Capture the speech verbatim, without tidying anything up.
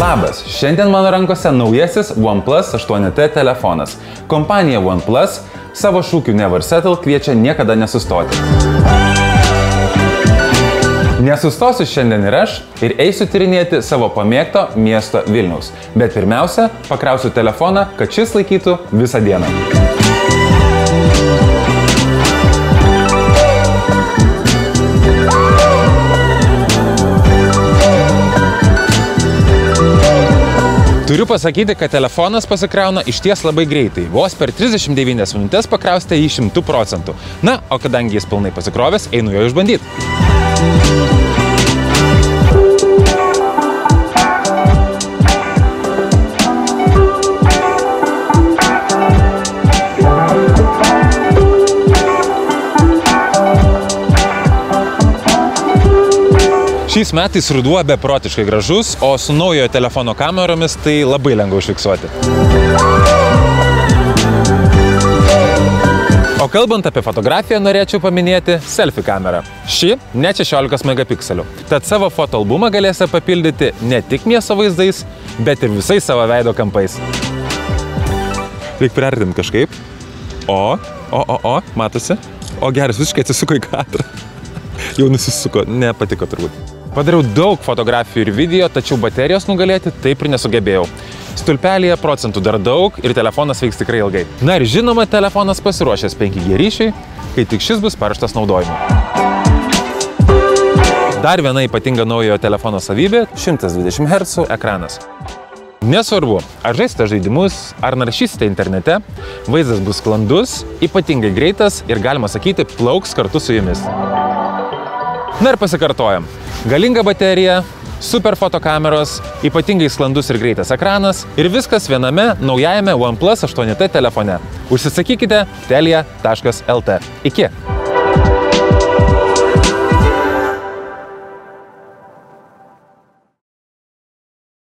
Labas, šiandien mano rankose naujasis OnePlus aštuoni T telefonas. Kompanija OnePlus savo šūkiu Never Settle kviečia niekada nesustoti. Nesustosiu šiandien ir aš ir eisiu tyrinėti savo pamėgto miesto Vilniaus. Bet pirmiausia, pakrausiu telefoną, kad šis laikytų visą dieną. Turiu pasakyti, kad telefonas pasikrauna išties labai greitai. Vos per trisdešimt devynias minutės pakrausite jį šimtu procentų. Na, o kadangi jis pilnai pasikrovęs, einu jo išbandyti. Šiais metais ruduo beprotiškai gražus, o su naujojo telefono kameromis tai labai lengva užfiksuoti. O kalbant apie fotografiją, norėčiau paminėti selfie kamerą. Ši net šešiolikos megapikselių. Tad savo fotoalbumą galėsite papildyti ne tik miesto vaizdais, bet ir visais savo veido kampais. Reikia priartinti kažkaip. O, o, o, o, matosi. O geras, visiškai atsisuko į kadrą. Jau nusisuko, nepatiko turbūt. Padariau daug fotografijų ir video, tačiau baterijos nugalėti taip ir nesugebėjau. Stulpelėje procentų dar daug ir telefonas veiks tikrai ilgai. Na ir žinoma, telefonas pasiruošęs penki G ryšiui, kai tik šis bus paruoštas naudojimui. Dar viena ypatinga naujojo telefono savybė – šimtas dvidešimt hercų ekranas. Nesvarbu, ar žaisite žaidimus, ar naršysite internete, vaizdas bus sklandus, ypatingai greitas ir galima sakyti, plauks kartu su jumis. Na ir pasikartojam. Galinga baterija, super fotokameros, ypatingai sklandus ir greitas ekranas ir viskas viename naujajame OnePlus aštuoni T telefone. Užsisakykite telia taškas L T. Iki!